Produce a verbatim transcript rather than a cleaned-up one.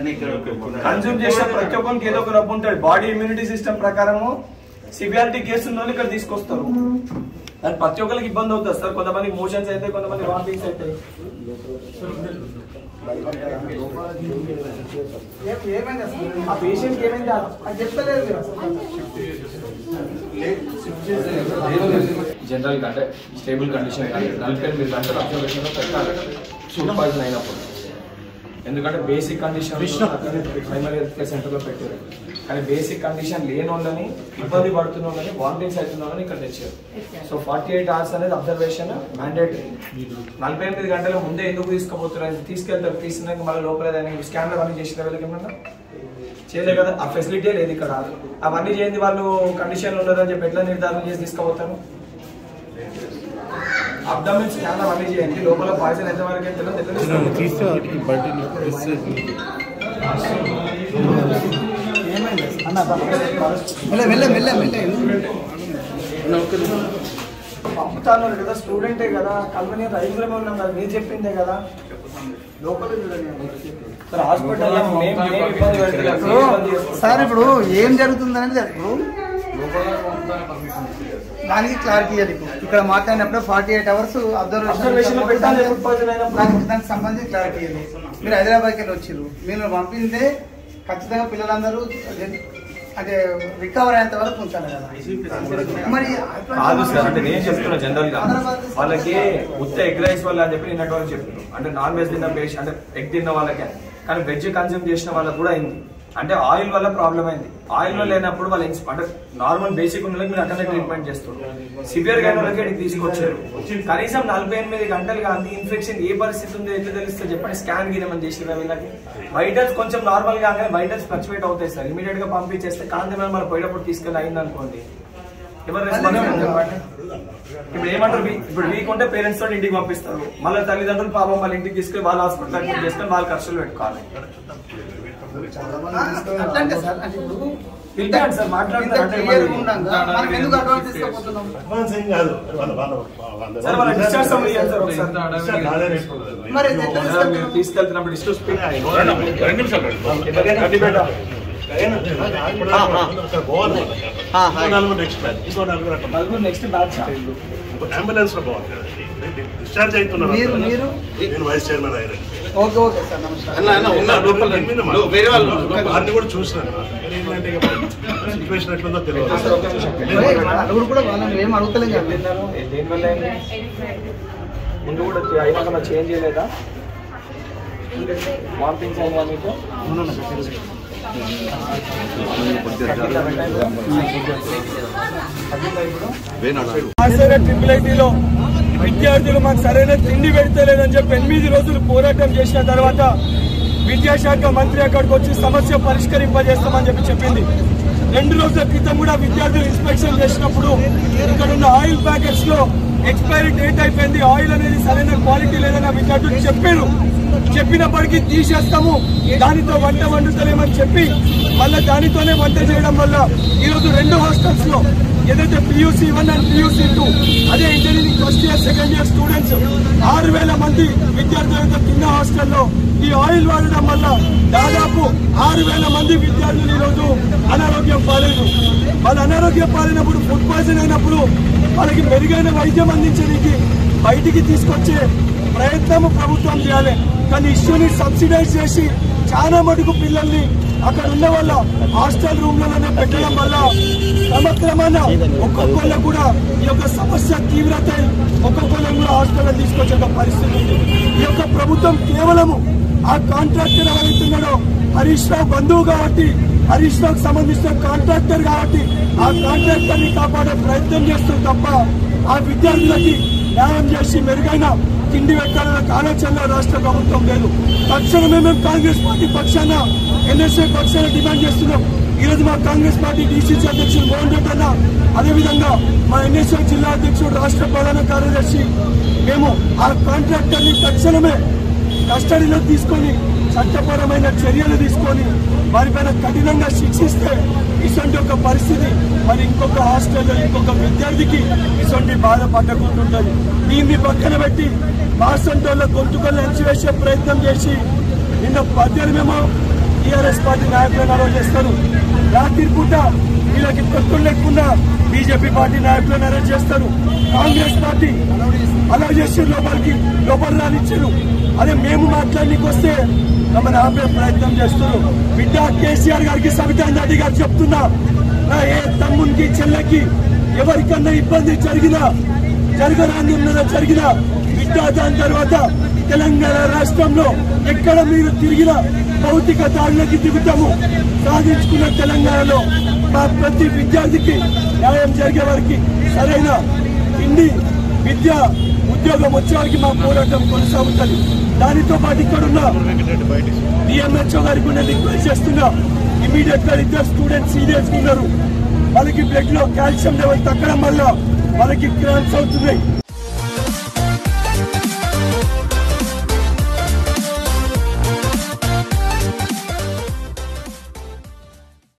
Consume చేసిన ప్రతి ఒక్కరికి ఏదో ఒక నొప్పి ఉంటుంది. బాడీ ఇమ్యూనిటీ సిస్టమ్ ప్రకారము సివియారిటీ కేసు ఉన్న వాళ్ళు ఇక్కడ తీసుకొస్తారు. అది ప్రతి ఒక్కరికి ఇబ్బంది అవుతుంది సార్. కొంతమంది మోషన్స్ అయితే, కొంతమంది వామిటింగ్స్ అవుతాయి. ఆ పేషెంట్ ఏమైంది అది చెప్తలేదు. జనరల్ గా అంటే స్టేబుల్ కండిషన్ కానీ నలభై ఎనిమిది గంటలు అబ్జర్వేషన్ లో పెట్టాలి ఫుడ్ పాయిజన్ అయినప్పుడు. ఎందుకంటే basic condition primary health care centre లో పెట్టారు. కానీ బేసిక్ కండిషన్ లేని వాళ్ళని, ఇబ్బంది పడుతున్న వాళ్ళని, వామిటింగ్స్ అవుతున్న వాళ్ళని ఇక్కడ తెచ్చారు. సో ఫార్టీ ఎయిట్ అవర్స్ అనేది అబ్జర్వేషన్ మ్యాండేటరీ. నలభై ఎనిమిది గంటల ముందే ఎందుకు తీసుకుపోతున్నారు? తీసుకెళ్తారు, తీసుకున్నాక మళ్ళీ లోపల స్కాన్లు అవన్నీ చేసిన వీళ్ళకి ఏమన్నా చేయలేదు కదా. ఆ ఫెసిలిటీ లేదు ఇక్కడ. అవన్నీ చేయండి వాళ్ళు కండిషన్లు ఉన్నారని చెప్పి ఎట్లా నిర్ధారణ చేసి తీసుకుపోతారు? అబ్డామిన్ స్కాన్ అవన్నీ చేయండి, లోపల పాయిజన్ ఎంత వరకు అయితే పంపుతాను కదా. స్టూడెంటే కదా, కల్పని రైతులమే ఉన్నాం కదా, మీరు చెప్పిందే కదా. లోపల హాస్పిటల్ సార్ ఇప్పుడు ఏం జరుగుతుంది అనేది ఇప్పుడు దానికి క్లారిటీ ఇవ్వాలి. ఇక్కడ మాట్లాడినప్పుడు ఫార్టీ ఎయిట్ అవర్స్ అబ్జర్వేషన్ దానికి సంబంధించి క్లారిటీ ఇవ్వాలి. మీరు హైదరాబాద్కి వెళ్ళి వచ్చారు, మీరు పంపిందే ఖచ్చితంగా పిల్లలందరూ అంటే రికవర్ అయ్యేంత వరకు ఉంచాలి కదా. మరి కాదు సార్, అంటే నేను చెప్తున్నా జనరల్ గా వాళ్ళకి ఉత్త ఎగ్ రైస్ వల్ల అని చెప్పి నిన్నటి వరకు చెప్తున్నాను. అంటే నాన్ వెజ్ తిన్న పేషెంట్ అంటే ఎగ్ తిన్న వాళ్ళకే, కానీ వెజ్ కన్జ్యూమ్ చేసిన వాళ్ళకి కూడా అయింది. అంటే ఆయిల్ వల్ల ప్రాబ్లం అయింది. ఆయిల్ వల్ల లేనప్పుడు వాళ్ళు అంటే నార్మల్ బేసిక్ ఉన్న మీరు అటనే ట్రీట్మెంట్ చేస్తున్నారు. సివియర్ గా వాళ్ళకి తీసుకొచ్చారు. కనీసం నలభై ఎనిమిది గంటలు కానీ ఇన్ఫెక్షన్ ఏ పరిస్థితి ఉందో ఎట్లా తెలుస్తే చెప్పండి. స్కాన్ గిరమని చేసిన వీళ్ళకి వైటల్స్ కొంచెం నార్మల్ గా వైటల్స్ ఫ్లక్చువేట్ అవుతాయి సార్. ఇమీడియట్ గా పంపించేస్తే కాంతి మన పోయేటప్పుడు తీసుకెళ్ళి అయింది అనుకోండి, ఎవరు రెస్పాన్స్ చెప్పండి. ఇప్పుడు ఏమంటారు, ఇప్పుడు వీక్ ఉంటే పేరెంట్స్ తోటి ఇంటికి పంపిస్తారు. మళ్ళీ తల్లిదండ్రులు పాపం వాళ్ళ ఇంటికి తీసుకెళ్ళి వాళ్ళ హాస్పిటల్ అడ్మిట్ చేసుకొని వాళ్ళ ఖర్చులు పెట్టుకోవాలి. తీసుకెళ్తున్నప్పుడు నెక్స్ట్ బ్యాచ్ అంబులెన్స్ లో బాగుంది. డిశ్చార్జ్ అవుతున్నారు. నేను వైస్ చైర్మన్ అయ్యాను. అన్ని కూడా చూసినాను. సిచ్యువేషన్ ఎట్లుందో తెలియదు. ముందు కూడా అయినా చేంజ్ చేయలేదా? వామిటింగ్స్ అయినా మీకు? ట్రిపుల్ ఐటీలో విద్యార్థులు మాకు సరైన తిండి పెడతలేదని చెప్పి ఎనిమిది రోజులు పోరాటం చేసిన తర్వాత విద్యాశాఖ మంత్రి అక్కడికి వచ్చి సమస్య పరిష్కరింపజేస్తామని చెప్పి చెప్పింది. రెండు రోజుల క్రితం కూడా విద్యార్థులు ఇన్స్పెక్షన్ చేసినప్పుడు ఇక్కడ ఉన్న ఆయిల్ ప్యాకెట్స్ లో ఎక్స్పైరీ డేట్ అయిపోయింది, ఆయిల్ అనేది సరైన క్వాలిటీ లేదని విద్యార్థులు చెప్పారు. చెప్పినప్పటికీ తీసేస్తాము, దానితో వంట వండుతలేమని చెప్పి మళ్ళీ దానితోనే వంట చేయడం వల్ల ఈరోజు రెండు హాస్టల్స్ లో ఏదైతే PUC one and PUC two అదే engineering first year second year students ఆరు వేల మంది విద్యార్థులతో కింద హాస్టల్లో ఈ ఆయిల్ వాడడం వల్ల దాదాపు ఆరు వేల మంది విద్యార్థులు ఈరోజు అనారోగ్యం పాలేదు. వాళ్ళు అనారోగ్యం పాలైనప్పుడు ఫుడ్ పాయిజన్ అయినప్పుడు వాళ్ళకి మెరుగైన వైద్యం అందించడానికి బయటికి తీసుకొచ్చే ప్రయత్నం ప్రభుత్వం చేయాలి. కానీ ఇష్యూని సబ్సిడైజ్ చేసి చాలా మటుకు పిల్లల్ని అక్కడ ఉన్న వాళ్ళ హాస్టల్ రూమ్లలోనే పెట్టడం వల్ల క్రమక్రమాన ఒక్కొక్కళ్ళకు కూడా ఈ యొక్క సమస్య తీవ్రత ఒక్కొక్కళ్ళని కూడా హాస్టల్లో తీసుకొచ్చే పరిస్థితి ఉంది. ఈ యొక్క ప్రభుత్వం కేవలము ఆ కాంట్రాక్టర్ ఎవరైతున్నాడో హరీష్ రావు బంధువు కాబట్టి, హరీష్ రావుకు సంబంధించిన కాంట్రాక్టర్ కాబట్టి ఆ కాంట్రాక్టర్ ని కాపాడే ప్రయత్నం చేస్తుంది తప్ప ఆ విద్యార్థులకి న్యాయం చేసి మెరుగైన తిండి పెట్టాలన్న ఆలోచనలో రాష్ట్ర ప్రభుత్వం లేదు. తక్షణమే మేము కాంగ్రెస్ పార్టీ పక్షాన ఎన్ఎస్ఏ పక్షాన డిమాండ్ చేస్తున్నాం. ఈరోజు మా కాంగ్రెస్ పార్టీ డీసీసీ అధ్యక్షుడు మోహన్ రెడ్డి అన్న, అదేవిధంగా మా ఎన్ఎస్ఏ జిల్లా అధ్యక్షుడు రాష్ట్ర ప్రధాన కార్యదర్శి మేము ఆ కాంట్రాక్టర్ ని తక్షణమే కస్టడీలో తీసుకొని చట్టపరమైన చర్యలు తీసుకొని వారిపైన కఠినంగా శిక్షిస్తే ఇటువంటి ఒక పరిస్థితి మరి ఇంకొక హాస్టల్లో ఇంకొక విద్యార్థికి ఇటువంటి బాధ పట్టకుంటుంటుంది. దీన్ని పక్కన పెట్టి మా సొంతలో గొంతుకలు అంచివేసే ప్రయత్నం చేసి నిన్న పద్దెనిమిదేమో టీఆర్ఎస్ పార్టీ నాయకులను అరెస్ట్ చేస్తారు. రాత్రి పూట వీళ్ళకి తొత్తులు లేకుండా బీజేపీ పార్టీ నాయకులను అరెస్ట్ చేస్తారు. కాంగ్రెస్ పార్టీ అలా చేసి లోపలికి లోపల రానిచ్చారు. అదే మేము మాట్లాడడానికి వస్తే తమను ఆపే ప్రయత్నం చేస్తారు. బిడ్డ కేసీఆర్ గారికి సబితా రెడ్డి గారు చెప్తున్నా, నా ఏ తమ్మునికి చెల్లెకి ఎవరికన్నా ఇబ్బంది జరిగినా జరగరాని జరిగినా బిడ్డ దాని తర్వాత తెలంగాణ రాష్ట్రంలో ఎక్కడ మీరు తిరిగినా భౌతిక దాడులకి దిగుతాము. సాధించుకున్న తెలంగాణలో మా ప్రతి విద్యార్థికి న్యాయం జరిగే వారికి సరైన తిండి విద్య ఉద్యోగం వచ్చేవారికి మా పోరాటం కొనసాగుతుంది. దానితో పాటు ఇక్కడ ఉన్న డిఎంహెచ్ఓ గారికి నేను రిక్వెస్ట్ చేస్తున్నా, ఇమీడియట్ గా ఇద్దరు స్టూడెంట్స్ సీరియస్ ఉన్నారు. వాళ్ళకి బ్లడ్ లో కాల్షియం లెవెల్ తగ్గడం వల్ల వాళ్ళకి క్రాంప్స్ అవుతున్నాయి.